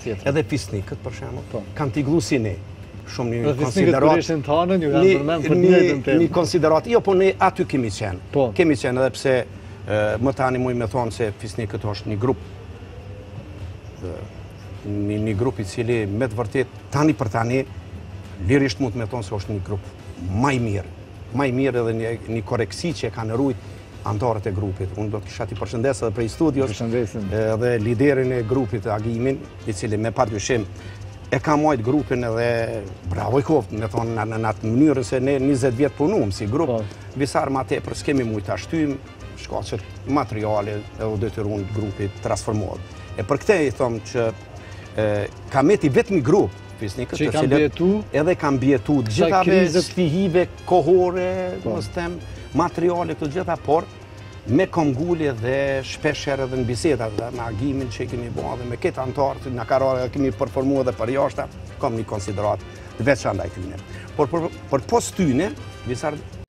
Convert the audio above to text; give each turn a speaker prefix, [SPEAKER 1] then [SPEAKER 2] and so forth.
[SPEAKER 1] Edhe fisnikët, për shembull, kanë tigullu si ne. Shumë një konsiderat, jo, po ne aty kemi qenë. Kemi qenë edhe pse më tani muj me thonë se fisnikët është një grup. Një grup i cili me të vërtet, tani për tani, lirisht mund të me thonë se është një grup maj mirë. Maj mirë edhe një koreksi që e kanë rujt antarët e grupit. Unë do të kisha t'i përshëndes edhe prej studios edhe liderin e grupit Agimin, i cili me pardyshim e ka majt grupin edhe bravo i koftë, me thonë në atë mënyrën se ne 20 vjetë punum si grup, visar ma tepër s'kemi mujt të ashtym, shkaqet materiale edhe detyrun grupit transformohet. E për këte i thomë që ka meti vetëmi grup,
[SPEAKER 2] që i kam bjetu,
[SPEAKER 1] edhe kam bjetu gjithave sfihive kohore, materiale të gjitha, por me komgullje dhe shpesher edhe në bisedat dhe me Agimin që i kemi bo dhe me këtë antartë, në karare kemi përformu edhe për jashta, kam një konsiderat veç andaj tyne. Por pos tyne, visar